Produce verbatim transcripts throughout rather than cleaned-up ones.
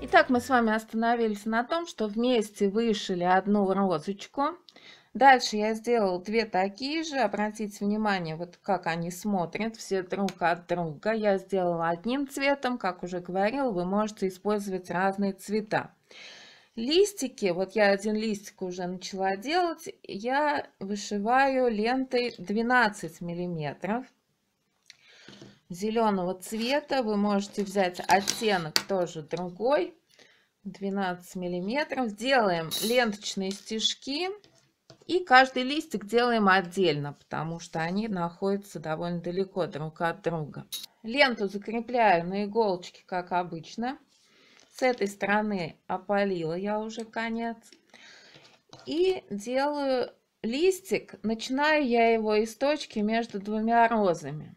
Итак, мы с вами остановились на том, что вместе вышили одну розочку. Дальше я сделала две такие же. Обратите внимание, вот как они смотрят все друг от друга. Я сделала одним цветом, как уже говорила, вы можете использовать разные цвета. Листики, вот я один листик уже начала делать, я вышиваю лентой двенадцать миллиметров. Зеленого цвета. Вы можете взять оттенок тоже другой, двенадцать миллиметров. Делаем ленточные стежки и каждый листик делаем отдельно, потому что они находятся довольно далеко друг от друга. Ленту закрепляю на иголочке, как обычно. С этой стороны опалила я уже конец. И делаю листик, начинаю я его из точки между двумя розами.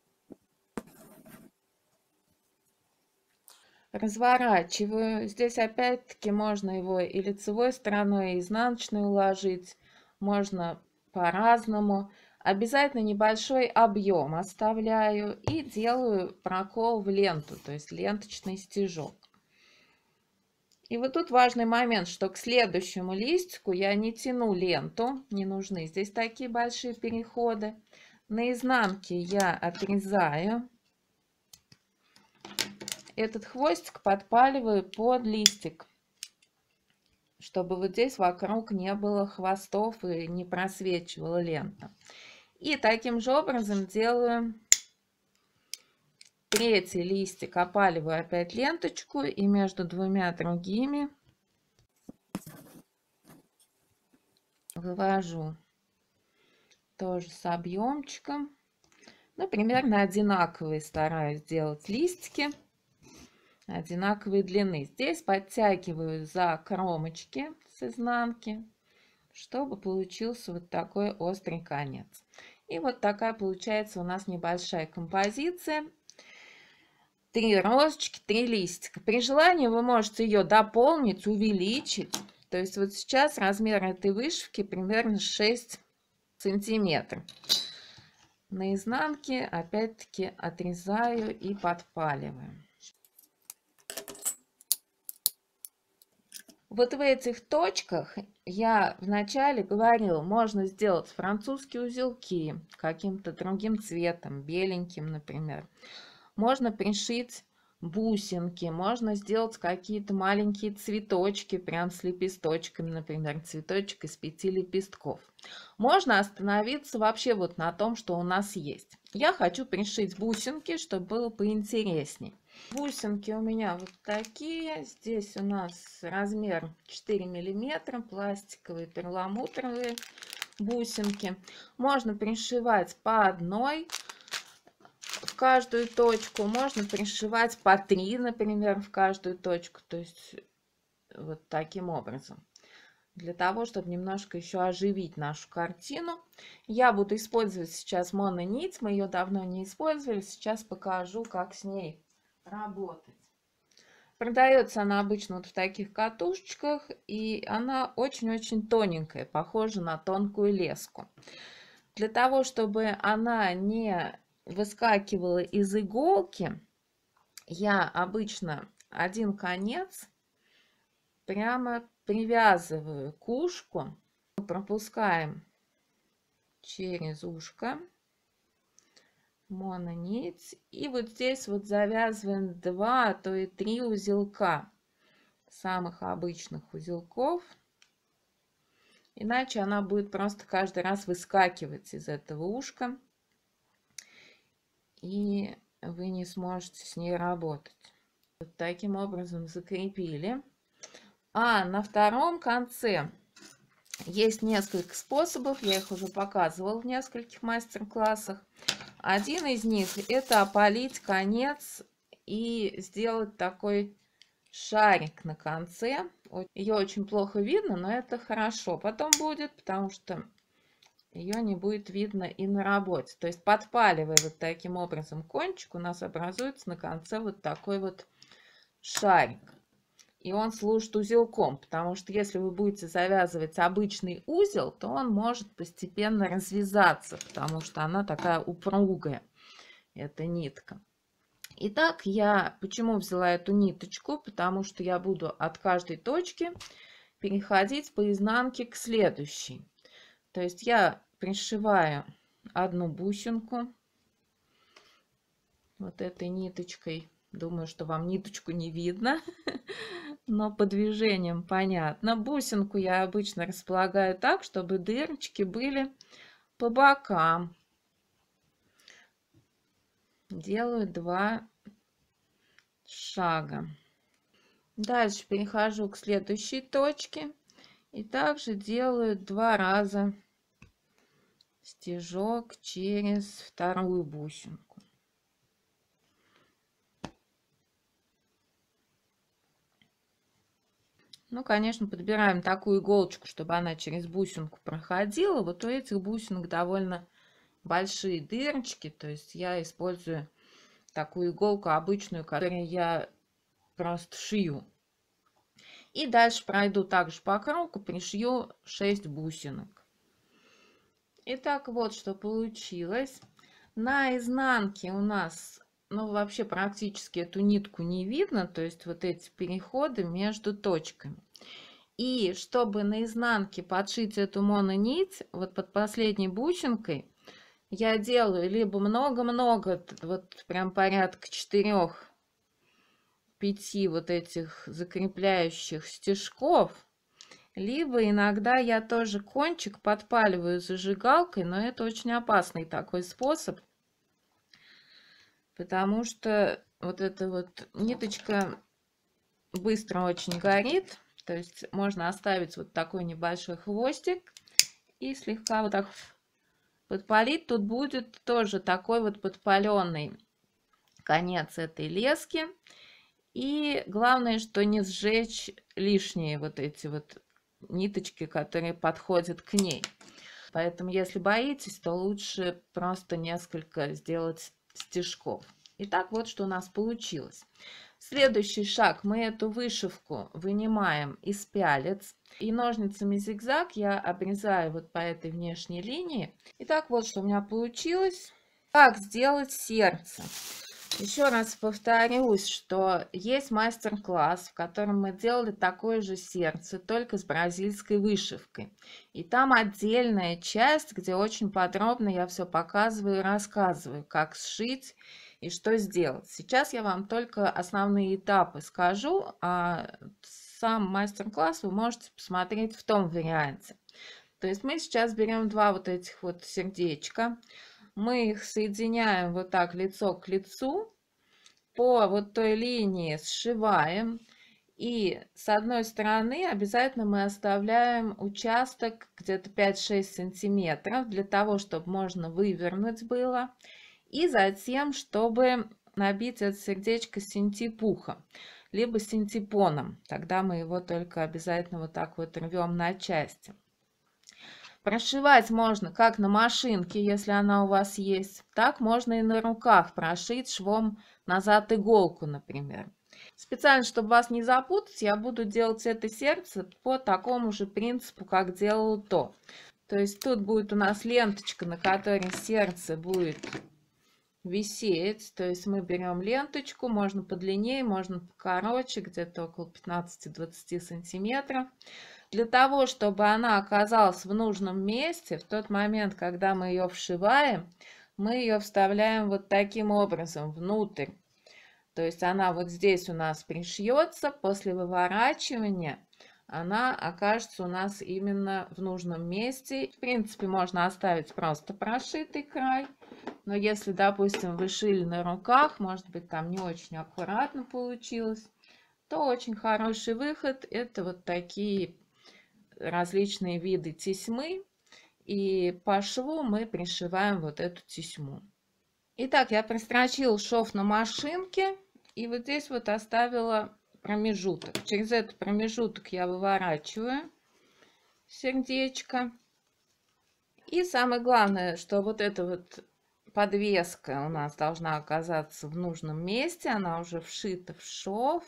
Разворачиваю. Здесь опять-таки можно его и лицевой стороной, и изнаночной уложить. Можно по-разному. Обязательно небольшой объем оставляю и делаю прокол в ленту, то есть ленточный стежок. И вот тут важный момент, что к следующему листику я не тяну ленту, не нужны здесь такие большие переходы. На изнанке я отрезаю. Этот хвостик подпаливаю под листик, чтобы вот здесь вокруг не было хвостов и не просвечивала лента. И таким же образом делаю третий листик, опаливаю опять ленточку и между двумя другими вывожу тоже с объемчиком. Ну, примерно одинаковые стараюсь делать листики. Одинаковой длины. Здесь подтягиваю за кромочки с изнанки, чтобы получился вот такой острый конец. И вот такая получается у нас небольшая композиция. Три розочки, три листика. При желании вы можете ее дополнить, увеличить. То есть вот сейчас размер этой вышивки примерно шесть сантиметров. На изнанке опять-таки отрезаю и подпаливаю. Вот в этих точках я вначале говорила, можно сделать французские узелки каким-то другим цветом, беленьким, например. Можно пришить бусинки, можно сделать какие-то маленькие цветочки, прям с лепесточками, например, цветочек из пяти лепестков. Можно остановиться вообще вот на том, что у нас есть. Я хочу пришить бусинки, чтобы было поинтересней. Бусинки у меня вот такие. Здесь у нас размер четыре миллиметра, пластиковые перламутровые бусинки. Можно пришивать по одной в каждую точку, можно пришивать по три, например, в каждую точку. То есть вот таким образом. Для того, чтобы немножко еще оживить нашу картину. Я буду использовать сейчас мононить. Мы ее давно не использовали. Сейчас покажу, как с ней работать. Продается она обычно вот в таких катушечках, и она очень-очень тоненькая, похожа на тонкую леску. Для того, чтобы она не выскакивала из иголки, я обычно один конец прямо привязываю к ушку, пропускаем через ушко мононить, и вот здесь вот завязываем два, а то и три узелка, самых обычных узелков, иначе она будет просто каждый раз выскакивать из этого ушка, и вы не сможете с ней работать. Вот таким образом закрепили. А на втором конце есть несколько способов, я их уже показывала в нескольких мастер-классах. Один из них — это опалить конец и сделать такой шарик на конце. Ее очень плохо видно, но это хорошо потом будет, потому что ее не будет видно и на работе. То есть подпаливая вот таким образом кончик, у нас образуется на конце вот такой вот шарик. И он служит узелком, потому что если вы будете завязывать обычный узел, то он может постепенно развязаться, потому что она такая упругая, эта нитка. Итак, я почему взяла эту ниточку? Потому что я буду от каждой точки переходить по изнанке к следующей. То есть я пришиваю одну бусинку вот этой ниточкой. Думаю, что вам ниточку не видно, но по движениям понятно. Бусинку я обычно располагаю так, чтобы дырочки были по бокам. Делаю два шага. Дальше перехожу к следующей точке и также делаю два раза стежок через вторую бусинку. Ну, конечно, подбираем такую иголочку, чтобы она через бусинку проходила. Вот у этих бусинок довольно большие дырочки, то есть я использую такую иголку обычную, которую я просто шью. И дальше пройду также по кругу, пришью шесть бусинок. Итак, вот что получилось. На изнанке у нас, ну, вообще практически эту нитку не видно, то есть вот эти переходы между точками. И чтобы на изнанке подшить эту мононить, вот под последней бусинкой, я делаю либо много-много, вот прям порядка четырёх-пяти вот этих закрепляющих стежков, либо иногда я тоже кончик подпаливаю зажигалкой, но это очень опасный такой способ, потому что вот эта вот ниточка быстро очень горит, то есть можно оставить вот такой небольшой хвостик и слегка вот так подпалить. Тут будет тоже такой вот подпаленный конец этой лески. И главное, что не сжечь лишние вот эти вот ниточки, которые подходят к ней. Поэтому, если боитесь, то лучше просто несколько сделать стежков. Итак, вот что у нас получилось. Следующий шаг. Мы эту вышивку вынимаем из пялец. И ножницами зигзаг я обрезаю вот по этой внешней линии. Итак, вот что у меня получилось. Как сделать сердце? Еще раз повторюсь, что есть мастер-класс, в котором мы делали такое же сердце, только с бразильской вышивкой. И там отдельная часть, где очень подробно я все показываю и рассказываю, как сшить и что сделать. Сейчас я вам только основные этапы скажу, а сам мастер-класс вы можете посмотреть в том варианте. То есть мы сейчас берем два вот этих вот сердечка. Мы их соединяем вот так лицо к лицу, по вот той линии сшиваем, и с одной стороны обязательно мы оставляем участок где-то пять-шесть сантиметров, для того, чтобы можно вывернуть было, и затем, чтобы набить это сердечко синтепухом, либо синтепоном, тогда мы его только обязательно вот так вот рвем на части. Прошивать можно как на машинке, если она у вас есть, так можно и на руках прошить швом назад иголку, например. Специально, чтобы вас не запутать, я буду делать это сердце по такому же принципу, как делала то. То есть тут будет у нас ленточка, на которой сердце будет висеть. То есть мы берем ленточку, можно подлиннее, можно покороче, где-то около пятнадцати-двадцати сантиметров. Для того, чтобы она оказалась в нужном месте, в тот момент, когда мы ее вшиваем, мы ее вставляем вот таким образом внутрь. То есть она вот здесь у нас пришьется, после выворачивания она окажется у нас именно в нужном месте. В принципе, можно оставить просто прошитый край, но если, допустим, вы шили на руках, может быть, там не очень аккуратно получилось, то очень хороший выход – это вот такие различные виды тесьмы, и по шву мы пришиваем вот эту тесьму. Итак, я прострочила шов на машинке, и вот здесь вот оставила промежуток. Через этот промежуток я выворачиваю сердечко. И самое главное, что вот эта вот подвеска у нас должна оказаться в нужном месте, она уже вшита в шов.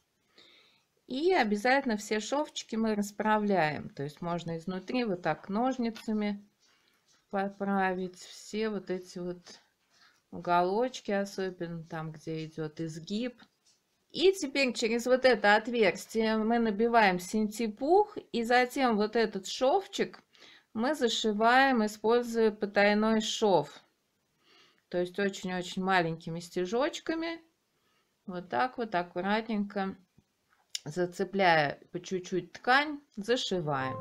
И обязательно все шовчики мы расправляем. То есть можно изнутри вот так ножницами поправить все вот эти вот уголочки, особенно там, где идет изгиб. И теперь через вот это отверстие мы набиваем синтепух, и затем вот этот шовчик мы зашиваем, используя потайной шов. То есть очень-очень маленькими стежочками. Вот так вот аккуратненько, зацепляя по чуть-чуть ткань, зашиваем.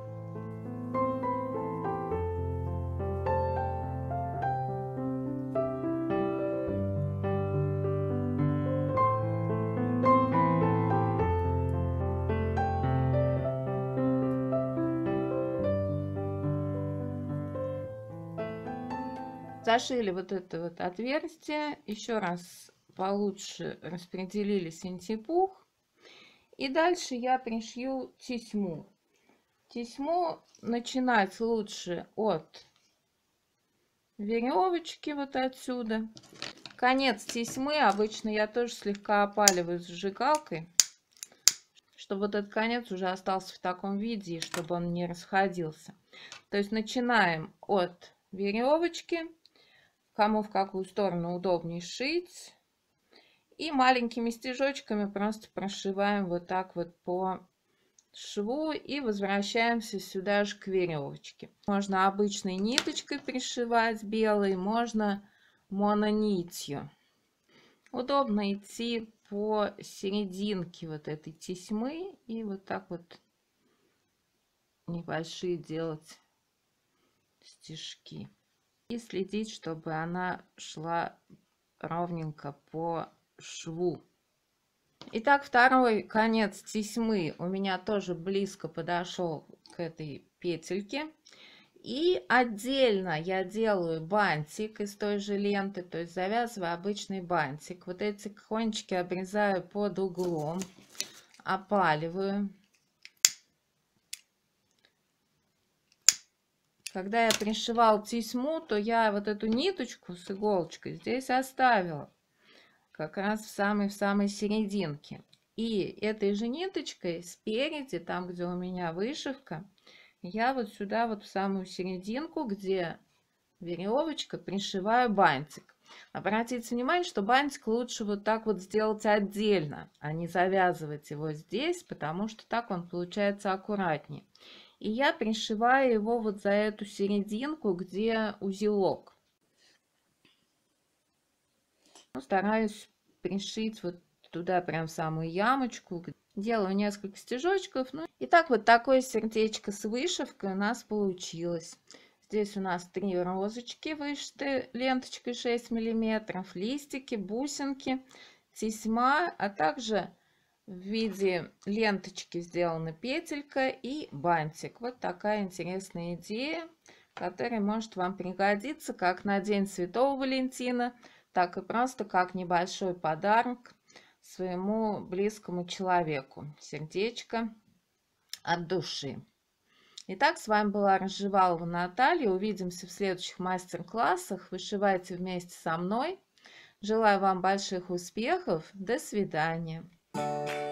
Зашили вот это вот отверстие, еще раз получше распределили синтепух. И дальше я пришью тесьму. Тесьму начинать лучше от веревочки вот отсюда. Конец тесьмы обычно я тоже слегка опаливаю зажигалкой, чтобы вот этот конец уже остался в таком виде, чтобы он не расходился. То есть начинаем от веревочки, кому в какую сторону удобнее шить. И маленькими стежочками просто прошиваем вот так вот по шву и возвращаемся сюда же к веревочке. Можно обычной ниточкой пришивать белой, можно мононитью. Удобно идти по серединке вот этой тесьмы и вот так вот небольшие делать стежки. И следить, чтобы она шла ровненько по шву. Итак, второй конец тесьмы у меня тоже близко подошел к этой петельке. И отдельно я делаю бантик из той же ленты, то есть завязываю обычный бантик. Вот эти кончики обрезаю под углом, опаливаю. Когда я пришивал тесьму, то я вот эту ниточку с иголочкой здесь оставила. Как раз в самой, в самой серединке. И этой же ниточкой спереди, там, где у меня вышивка, я вот сюда, вот в самую серединку, где веревочка, пришиваю бантик. Обратите внимание, что бантик лучше вот так вот сделать отдельно, а не завязывать его здесь, потому что так он получается аккуратнее. И я пришиваю его вот за эту серединку, где узелок. Стараюсь пришить вот туда прям в самую ямочку. Делаю несколько стежочков. Ну, и так вот такое сердечко с вышивкой у нас получилось. Здесь у нас три розочки вышиты ленточкой шесть миллиметров, листики, бусинки, тесьма, а также в виде ленточки сделана петелька и бантик. Вот такая интересная идея, которая может вам пригодиться как на День Святого Валентина, так и просто как небольшой подарок своему близкому человеку. Сердечко от души. Итак, с вами была Разжевалова Наталья. Увидимся в следующих мастер-классах. Вышивайте вместе со мной. Желаю вам больших успехов. До свидания.